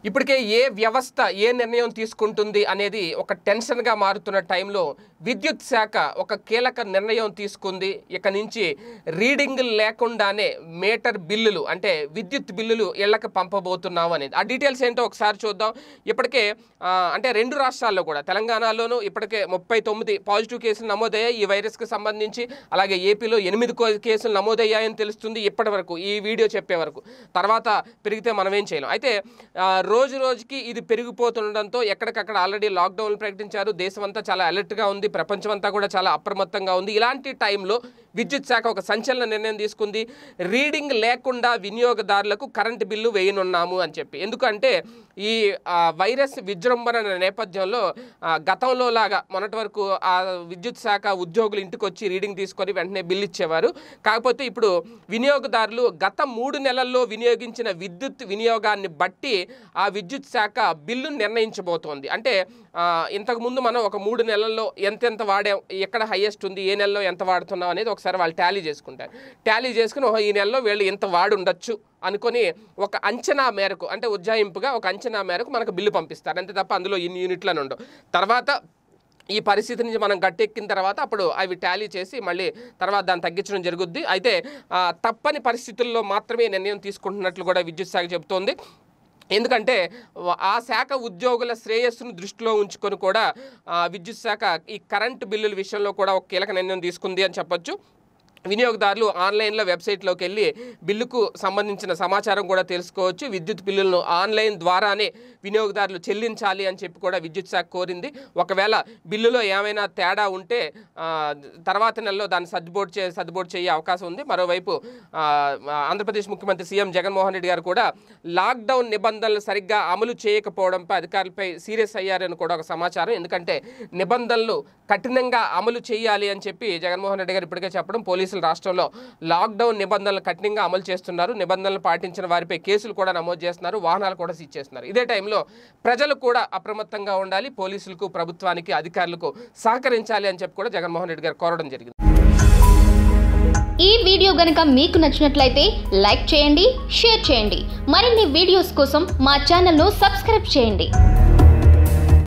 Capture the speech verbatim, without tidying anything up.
ఇప్పటికే ఏ వ్యవస్థ ఏ నిర్ణయం తీసుకుంటుంది అనేది ఒక టెన్షన్గా మారుతున్న టైంలో విద్యుత్ శాఖ ఒక కీలక నిర్ణయం తీసుకుంది. ఇక నుంచి రీడింగ్ లేకుండానే మీటర్ బిల్లులు అంటే విద్యుత్ బిల్లులు ఇళ్లకు పంపబోతున్నాం అనేది. ఆ డీటెయిల్స్ ఏంటో ఒకసారి చూద్దాం. ఇప్పటికే అంటే రెండు రాష్ట్రాల్లో కూడా తెలంగాణలోనూ ఇప్పటికే ముప్పై తొమ్మిది పాజిటివ్ కేసులు నమోదయ్యాయి ఈ వైరస్కి సంబంధించి. అలాగే ఏపీలో ఎనిమిది కేసులు నమోదయ్యాయని తెలుస్తుంది ఇప్పటి వరకు, ఈ వీడియో చెప్పే వరకు. తర్వాత పెరిగితే మనం ఏం చేయలేం. అయితే రోజు రోజుకి ఇది పెరిగిపోతుండడంతో ఎక్కడికక్కడ ఆల్రెడీ లాక్డౌన్లు ప్రకటించారు. దేశమంతా చాలా అలర్ట్గా ఉంది, ప్రపంచమంతా కూడా చాలా అప్రమత్తంగా ఉంది. ఇలాంటి టైంలో విద్యుత్ శాఖ ఒక సంచలన నిర్ణయం తీసుకుంది. రీడింగ్ లేకుండా వినియోగదారులకు కరెంటు బిల్లు వేయనున్నాము అని చెప్పి. ఎందుకంటే ఈ వైరస్ విజృంభణ నేపథ్యంలో గతంలో లాగా మొన్నటి వరకు ఆ విద్యుత్ శాఖ ఉద్యోగులు ఇంటికి వచ్చి రీడింగ్ తీసుకొని వెంటనే బిల్లు ఇచ్చేవారు. కాకపోతే ఇప్పుడు వినియోగదారులు గత మూడు నెలల్లో వినియోగించిన విద్యుత్ వినియోగాన్ని బట్టి ఆ విద్యుత్ శాఖ బిల్లు నిర్ణయించబోతోంది. అంటే ఇంతకుముందు మనం ఒక మూడు నెలల్లో ఎంతెంత వాడాం, ఎక్కడ హైయెస్ట్ ఉంది, ఏ నెలలో ఎంత వాడుతున్నాం అనేది ఒకసారి వాళ్ళు టాలీ చేసుకుంటారు. టాలీ చేసుకుని ఈ నెలలో వీళ్ళు ఇంత వాడు ఉండొచ్చు అనుకొని ఒక అంచనా మేరకు, అంటే ఉజ్జాయింపుగా ఒక అంచనా మేరకు మనకు బిల్లు పంపిస్తారు. అంతే తప్ప అందులో ఇన్ని యూనిట్లను ఉండవు. తర్వాత ఈ పరిస్థితి నుంచి మనం గట్టెక్కిన తర్వాత అప్పుడు అవి టాలీ చేసి మళ్ళీ తర్వాత దాన్ని తగ్గించడం జరుగుద్ది. అయితే తప్పని పరిస్థితుల్లో మాత్రమే నిర్ణయం తీసుకుంటున్నట్లు కూడా విద్యుత్ శాఖ చెబుతోంది. ఎందుకంటే ఆ శాఖ ఉద్యోగుల శ్రేయస్సును దృష్టిలో ఉంచుకొని కూడా విద్యుత్ శాఖ ఈ కరెంటు బిల్లుల విషయంలో కూడా ఒక కీలక నిర్ణయం తీసుకుంది అని చెప్పొచ్చు. వినియోగదారులు ఆన్లైన్లో వెబ్సైట్లోకి వెళ్ళి బిల్లుకు సంబంధించిన సమాచారం కూడా తెలుసుకోవచ్చు. విద్యుత్ బిల్లులను ఆన్లైన్ ద్వారానే వినియోగదారులు చెల్లించాలి అని చెప్పి కూడా విద్యుత్ శాఖ కోరింది. ఒకవేళ బిల్లులో ఏమైనా తేడా ఉంటే తర్వాత నెలలో దాన్ని సర్దుబాటు చే సర్దుబాటు చేసే అవకాశం ఉంది. మరోవైపు ఆంధ్రప్రదేశ్ ముఖ్యమంత్రి సీఎం జగన్మోహన్ రెడ్డి గారు కూడా లాక్డౌన్ నిబంధనలు సరిగ్గా అమలు చేయకపోవడంపై అధికారులపై సీరియస్ అయ్యారని కూడా ఒక సమాచారం. ఎందుకంటే నిబంధనలు కఠినంగా అమలు చేయాలి అని చెప్పి జగన్మోహన్ రెడ్డి గారు ఇప్పటికే చెప్పడం, పోలీసులు రాష్ట్రంలో లాక్డౌన్ నిబంధనలు కఠినంగా అమలు చేస్తున్నారు. నిబంధనలు పాటించిన వారిపై కేసులు కూడా నమోదు చేస్తున్నారు, వాహనాలు కూడా సీజ్ చేస్తున్నారు. ఇదే టైంలో ప్రజలు కూడా అప్రమత్తంగా ఉండాలి, పోలీసులకు, ప్రభుత్వానికి, అధికారులకు సహకరించాలి అని చెప్పి కూడా జగన్మోహన్ రెడ్డి గారు కోరడం జరిగింది. ఈ వీడియో గనుక మీకు నచ్చినట్లయితే లైక్ చేయండి, షేర్ చేయండి. మరిన్ని వీడియోస్ కోసం మా ఛానల్ను సబ్స్క్రైబ్ చేయండి.